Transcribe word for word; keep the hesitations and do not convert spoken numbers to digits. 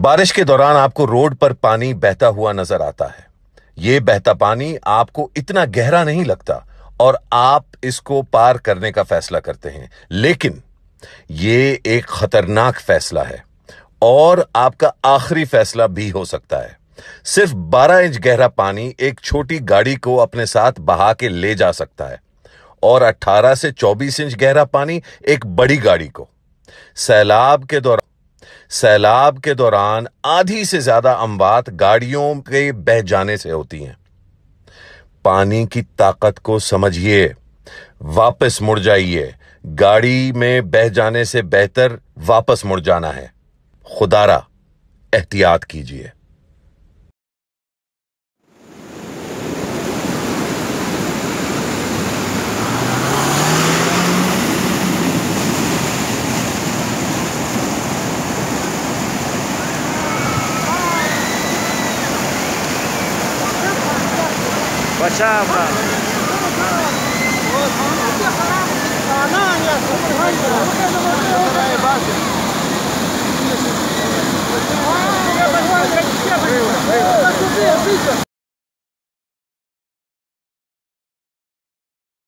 बारिश के दौरान आपको रोड पर पानी बहता हुआ नजर आता है। यह बहता पानी आपको इतना गहरा नहीं लगता और आप इसको पार करने का फैसला करते हैं, लेकिन यह एक खतरनाक फैसला है और आपका आखिरी फैसला भी हो सकता है। सिर्फ बारह इंच गहरा पानी एक छोटी गाड़ी को अपने साथ बहा के ले जा सकता है और अठारह से चौबीस इंच गहरा पानी एक बड़ी गाड़ी को। सैलाब के दौरान सैलाब के दौरान आधी से ज्यादा अमवात गाड़ियों के बह जाने से होती हैं। पानी की ताकत को समझिए, वापस मुड़ जाइए। गाड़ी में बह जाने से बेहतर वापस मुड़ जाना है। खुदारा एहतियात कीजिए। Bachava.